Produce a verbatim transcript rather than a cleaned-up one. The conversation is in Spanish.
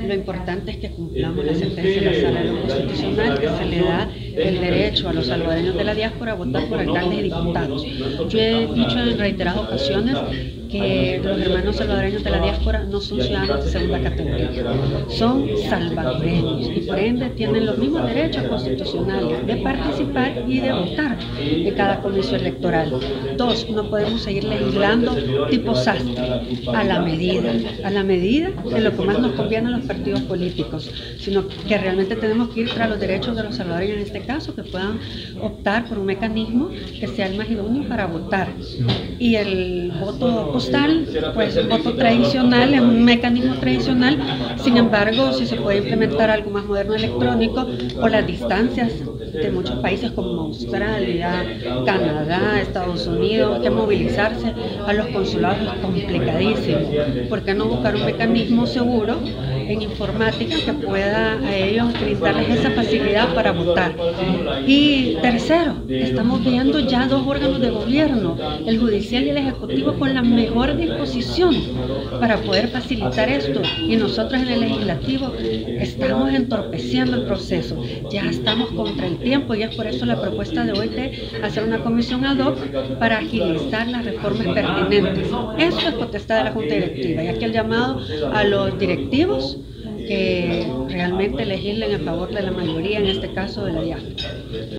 Lo importante es que cumplamos la sentencia de la Sala de lo Constitucional, que se le da el derecho a los salvadoreños de la diáspora a votar por alcaldes y diputados. Yo he dicho en reiteradas ocasiones que los hermanos salvadoreños de la diáspora no son ciudadanos de segunda categoría, son salvadoreños y por ende tienen los mismos derechos constitucionales de participar y de votar en cada comicio electoral. Dos, no podemos seguir legislando tipo sastre, a la medida, a la medida de lo que más nos conviene a los partidos políticos, sino que realmente tenemos que ir tras los derechos de los salvadoreños en este caso, que puedan optar por un mecanismo que sea el más idóneo para votar. Y el voto postal, pues el voto tradicional es un mecanismo tradicional, sin embargo, si se puede implementar algo más moderno electrónico, por las distancias de muchos países como Australia, Canadá, Estados Unidos, que movilizarse a los consulados es complicadísimo. ¿Por qué no buscar un mecanismo seguro en informática que pueda a ellos brindarles esa facilidad para votar? Y tercero, estamos viendo ya dos órganos de gobierno, el judicial y el ejecutivo, con la mejor disposición para poder facilitar esto, y nosotros en el legislativo estamos entorpeciendo el proceso. Ya estamos contra el tiempo y es por eso la propuesta de hoy de hacer una comisión ad hoc para agilizar las reformas pertinentes. Eso es potestad de la Junta Directiva, y aquí el llamado a los directivos que realmente legislen a favor de la mayoría, en este caso de la diáspora.